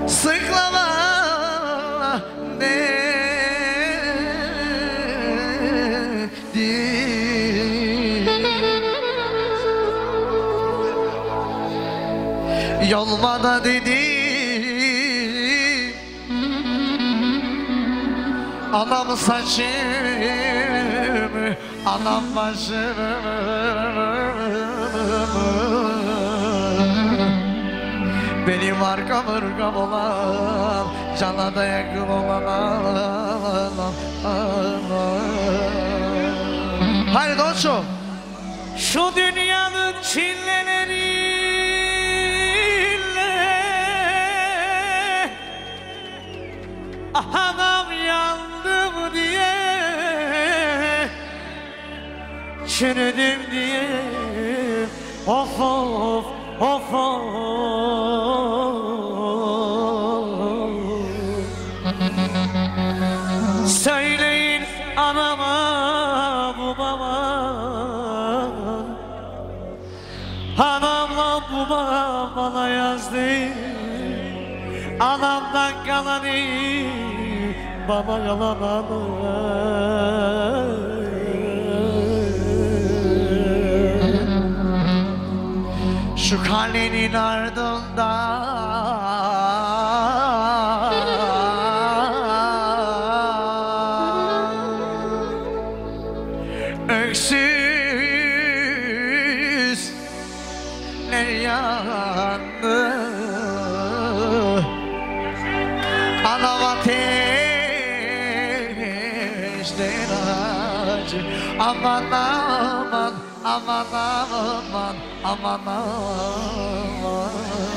sıklama ne yolmada dedi anam saçımı anam başımı benim arkam ırgam olan cana da yakın olan haydi Donço. Şu dünyanın çilleleriyle anam yandım diye çürüdüm diye of of of of söyleyin anama babama anamla babam bana yazdı anamdan kalanı bana yalananı şu kalenin ardında öksüzler yandı anam ateşten acı aman aman aman aman aman aman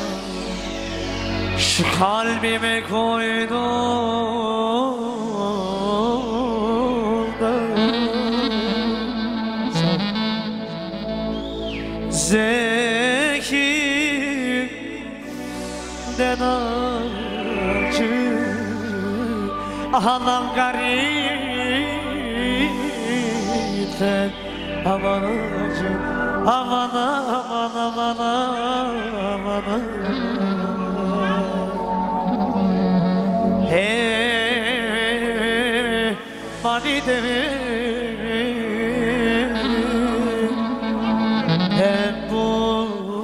şu kalbime koydum zekiden acı anam garipten aman acı aman aman aman aman hey manidemi hep bu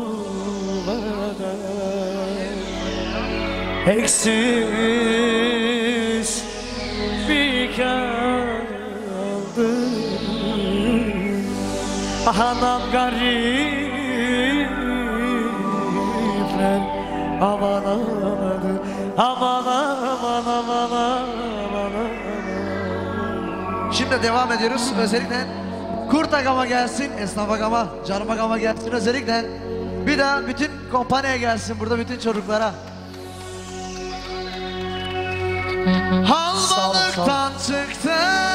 eksiz bir kaldı anam garipler aman aman aman aman aman aman. Şimdi devam ediyoruz. Özellikle Kurt Agama gelsin, Esnaf Agama, Canım Agama gelsin özellikle. Bir daha bütün kompanyaya gelsin, burada bütün çocuklara. Halbalıktan çıktım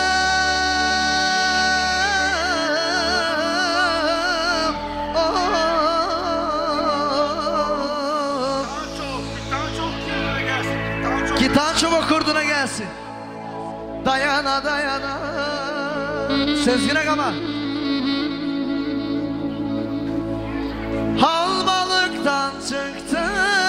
Gitan çubuk kurduna gelsin. Dayana dayana Sezgin Agama. Halbalıktan çıktım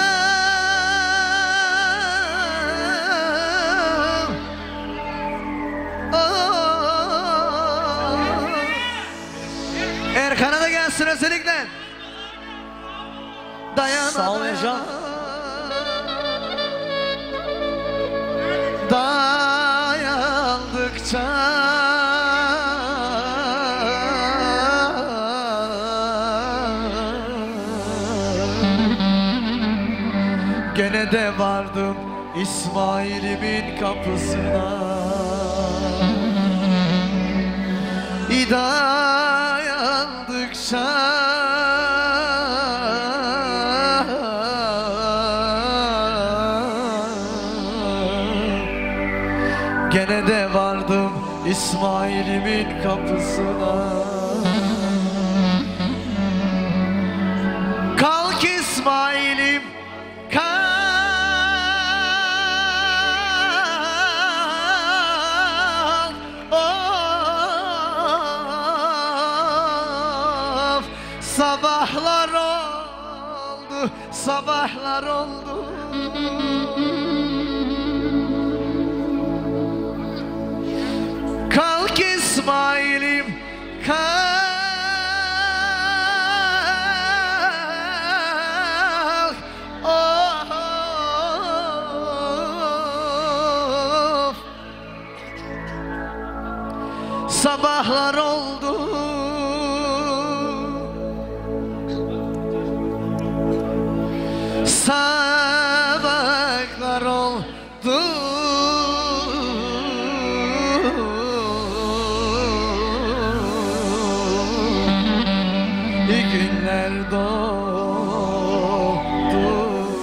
Erkan'a da gelsin özellikle. Dayana sağ ol Ecan. Dayandıkça gene de vardım İsmail'imin kapısına. Dayandıkça gene de vardım İsmail'imin kapısına. Kalk İsmail'im kalk, of sabahlar oldu, sabahlar oldu. kalk of. Sabahlar oldu, sabahlar oldu, iyi günler doğdu.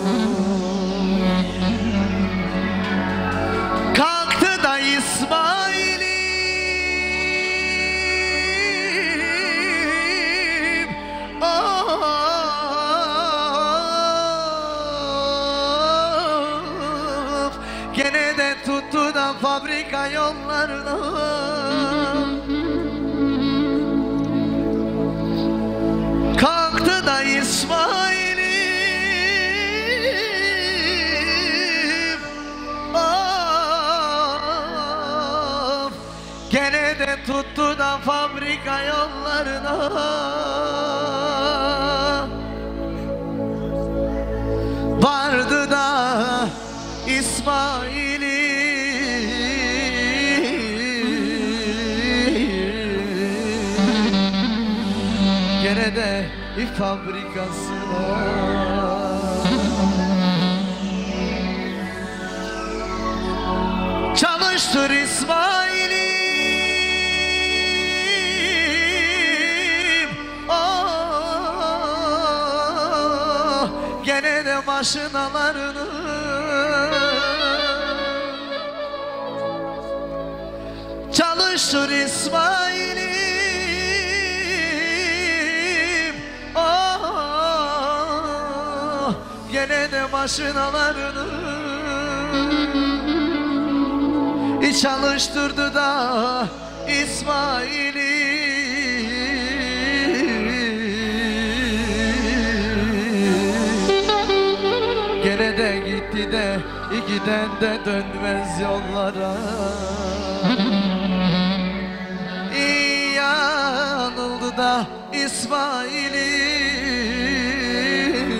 Kalktı da İsmail'im, of. Gene de tuttu da fabrika yollarına. Kalktı da İsmail'im, of. Gene de tuttu da fabrika yollarına. Vardı da İsmail'im, gene de fabrikasına. Çalıştır İsmail'im, oh, gene de maşinalarını. Çalıştır İsmail'im, oh, gene de maşinalarını. Çalıştırdı da İsmail'im, gene de gitti de giden de dönmez yollara. Yanıldı da İsmail'im,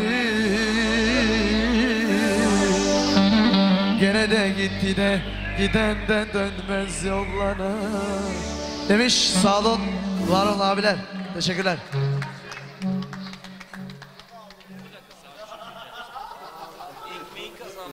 gene de gitti de giden de dönmez yollara. Demiş, sağ olun, var olun abiler. Teşekkürler.